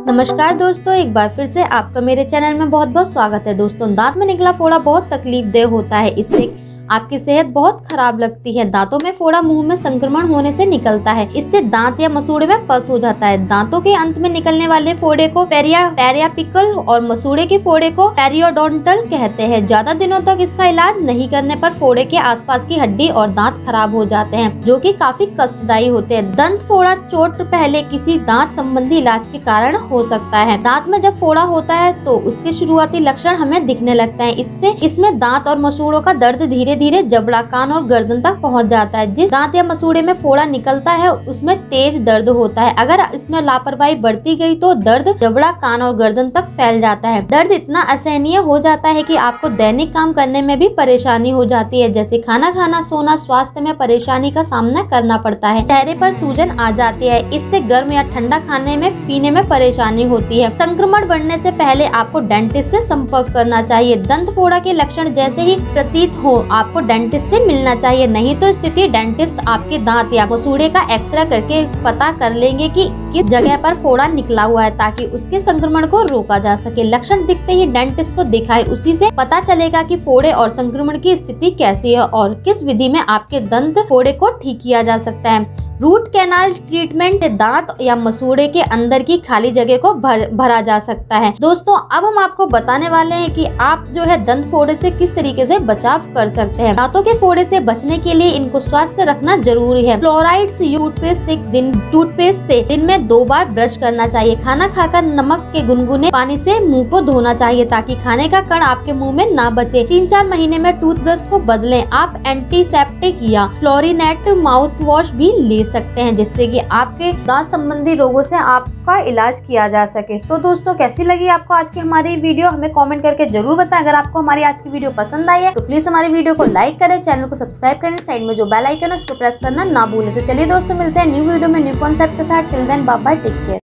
नमस्कार दोस्तों, एक बार फिर से आपका मेरे चैनल में बहुत बहुत स्वागत है। दोस्तों, दांत में निकला फोड़ा बहुत तकलीफदेह होता है। इससे आपकी सेहत बहुत खराब लगती है। दांतों में फोड़ा मुंह में संक्रमण होने से निकलता है। इससे दांत या मसूड़े में पस हो जाता है। दांतों के अंत में निकलने वाले फोड़े को पेरियापिकल और मसूड़े के फोड़े को पेरियोडोंटल कहते हैं। ज्यादा दिनों तक इसका इलाज नहीं करने पर फोड़े के आसपास की हड्डी और दांत खराब हो जाते हैं, जो कि काफी कष्टदायी होते हैं। दंत फोड़ा चोट पहले किसी दांत संबंधी इलाज के कारण हो सकता है। दांत में जब फोड़ा होता है तो उसके शुरुआती लक्षण हमें दिखने लगते हैं। इसमें दांत और मसूड़ों का दर्द धीरे धीरे जबड़ा, कान और गर्दन तक पहुंच जाता है। जिस दांत या मसूड़े में फोड़ा निकलता है उसमें तेज दर्द होता है। अगर इसमें लापरवाही बढ़ती गई तो दर्द जबड़ा, कान और गर्दन तक फैल जाता है। दर्द इतना असहनीय हो जाता है कि आपको दैनिक काम करने में भी परेशानी हो जाती है, जैसे खाना खाना, सोना। स्वास्थ्य में परेशानी का सामना करना पड़ता है। चेहरे पर सूजन आ जाती है। इससे गर्म या ठंडा खाने में पीने में परेशानी होती है। संक्रमण बढ़ने से पहले आपको डेंटिस्ट से संपर्क करना चाहिए। दंत फोड़ा के लक्षण जैसे ही प्रतीत हो आपको डेंटिस्ट से मिलना चाहिए, नहीं तो स्थिति डेंटिस्ट आपके दांत या मसूड़े का एक्सरे करके पता कर लेंगे कि किस जगह पर फोड़ा निकला हुआ है, ताकि उसके संक्रमण को रोका जा सके। लक्षण दिखते ही डेंटिस्ट को दिखाएं, उसी से पता चलेगा कि फोड़े और संक्रमण की स्थिति कैसी है और किस विधि में आपके दंत फोड़े को ठीक किया जा सकता है। रूट कैनाल ट्रीटमेंट से दांत या मसूड़े के अंदर की खाली जगह को भरा जा सकता है। दोस्तों, अब हम आपको बताने वाले हैं कि आप जो है दंत फोड़े से किस तरीके से बचाव कर सकते हैं। दांतों के फोड़े से बचने के लिए इनको स्वस्थ रखना जरूरी है। फ्लोराइड्स टूथपेस्ट से दिन में 2 बार ब्रश करना चाहिए। खाना खाकर नमक के गुनगुने पानी से मुंह को धोना चाहिए, ताकि खाने का कण आपके मुंह में ना बचे। 3-4 महीने में टूथब्रश को बदलें। आप एंटीसेप्टिक या फ्लोरिनेट माउथ वॉश भी ले सकते हैं, जिससे कि आपके दांत संबंधी रोगों से आपका इलाज किया जा सके। तो दोस्तों, कैसी लगी आपको आज की हमारी वीडियो, हमें कमेंट करके जरूर बताएं। अगर आपको हमारी आज की वीडियो पसंद आई है तो प्लीज हमारी वीडियो को लाइक करें, चैनल को सब्सक्राइब करें, साइड में जो बेल आइकन है उसको प्रेस करना ना भूलें। तो चलिए दोस्तों, मिलते हैं न्यू वीडियो में न्यू कॉन्सेप्ट के साथ। Till then bye bye, take care.